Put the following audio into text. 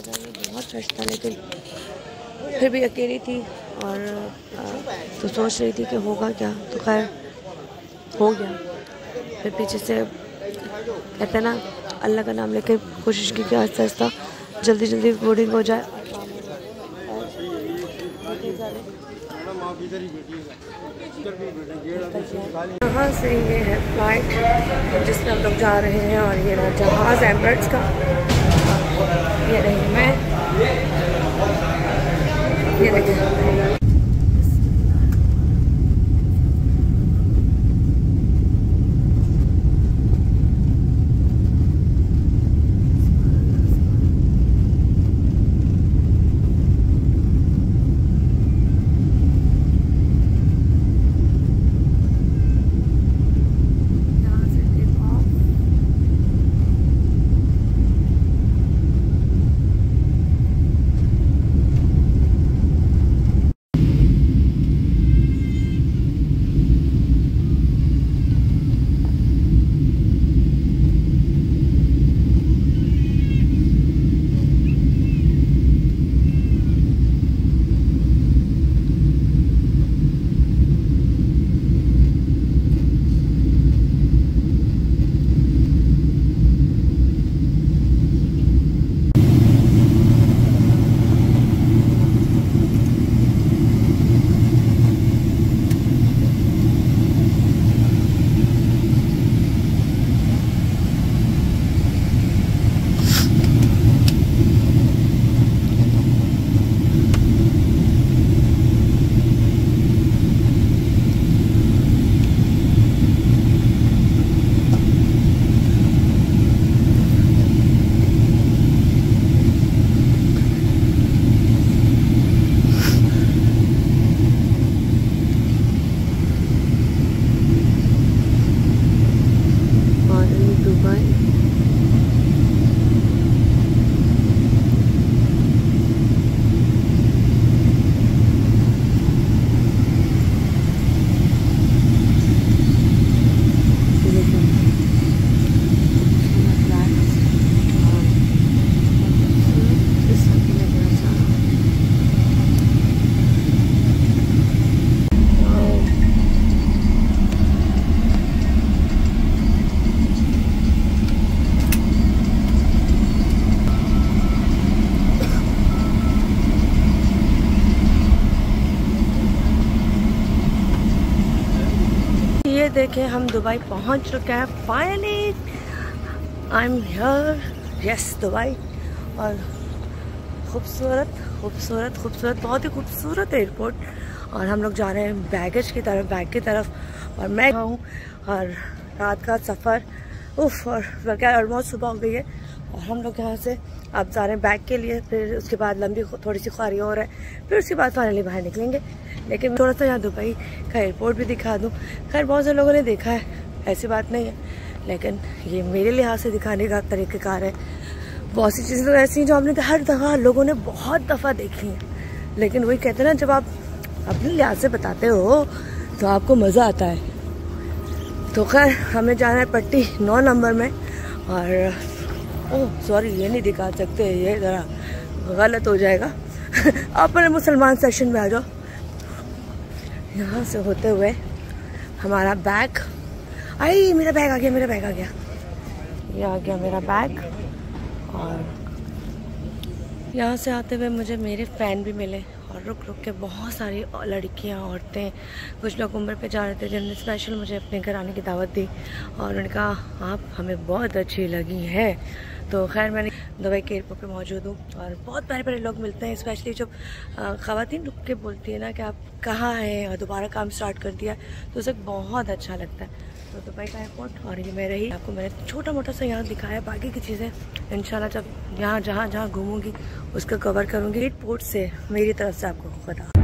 था, ये बहुत रश था, लेकिन फिर भी अकेली थी और तो सोच रही थी कि होगा क्या, तो खैर हो गया। फिर पीछे से कहते हैं ना, अल्लाह का नाम लेके कोशिश की कि आहिस्ता आहिस्ता जल्दी जल्दी बोर्डिंग हो जाए। यहाँ से ये है फ्लाइट जिसमें हम लोग जा रहे हैं और ये रहा जहाज़ एमिरेट्स का। ये रही मैं, ये देखिए। ये देखें, हम दुबई पहुंच चुके हैं finally. I am here, yes Dubai. और खूबसूरत खूबसूरत खूबसूरत, बहुत ही खूबसूरत एयरपोर्ट। और हम लोग जा रहे हैं बैगेज की तरफ, बैग की तरफ। और मैं हूँ और रात का सफ़र उफ, और क्या ऑलमोस्ट सुबह हो गई है। और हम लोग यहाँ से अब जा रहे हैं बैग के लिए, फिर उसके बाद लंबी थोड़ी सी ख्वारी और है, फिर उसके बाद फाइनली बाहर निकलेंगे। लेकिन थोड़ा सा यहाँ दुबई का एयरपोर्ट भी दिखा दूँ। खैर बहुत से लोगों ने देखा है, ऐसी बात नहीं है, लेकिन ये मेरे लिहाज से दिखाने का तरीक़ेकार है। बहुत सी चीज़ें तो ऐसी हैं जो आपने हर दफ़ा लोगों ने बहुत दफ़ा देखी हैं, लेकिन वही कहते हैं ना, जब आप अपने लिहाज से बताते हो तो आपको मज़ा आता है। तो खैर हमें जाना है पट्टी 9 नंबर में। और ओह सॉरी, ये नहीं दिखा सकते, ये ज़रा गलत हो जाएगा। अपने मुसलमान सेक्शन में आ जाओ। यहाँ से होते हुए हमारा बैग, आई मेरा बैग आ गया, मेरा बैग आ गया, ये आ गया मेरा बैग। और यहाँ से आते हुए मुझे मेरे फ़ैन भी मिले और रुक रुक के बहुत सारी लड़कियाँ, औरतें, कुछ लोग उम्र पे जा रहे थे, जिन्होंने स्पेशल मुझे अपने घर आने की दावत दी और उन्होंने कहा आप हमें बहुत अच्छी लगी हैं। तो खैर मैंने दुबई के एयरपोर्ट पे मौजूद हूँ और बहुत प्यारे प्यारे लोग मिलते हैं, स्पेशली जब ख़वातीन रुक के बोलती है ना कि आप कहाँ हैं और दोबारा काम स्टार्ट कर दिया, तो उसे बहुत अच्छा लगता है। तो दुबई का एयरपोर्ट, और ये मैं रही, आपको मैंने छोटा मोटा सा यहाँ दिखाया, बाकी की चीज़ें इंशाल्लाह जब यहाँ जहाँ घूमूंगी उसका कवर करूँगी। एयरपोर्ट से मेरी तरफ से आपको खुदा।